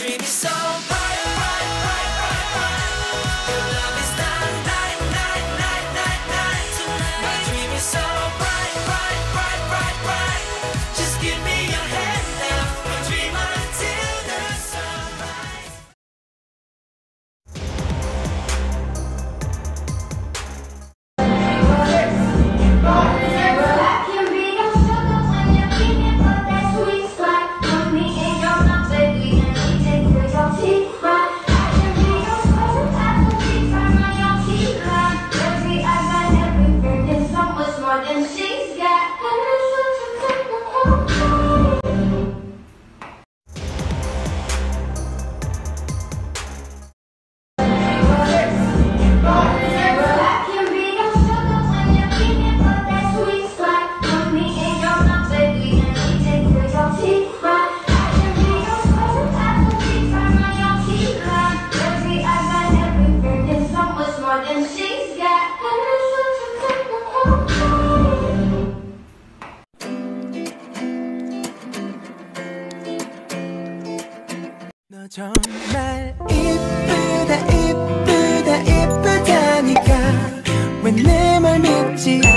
dream is so bright, bright, bright, bright, bright. Your love is night, night, night, night, night, night tonight. My dream is so bright, bright, bright, bright, bright. Just give me your hand now. We'll dream until the sunrise. 너 정말 이쁘다 이쁘다 이쁘다니까 왜 내 말 믿지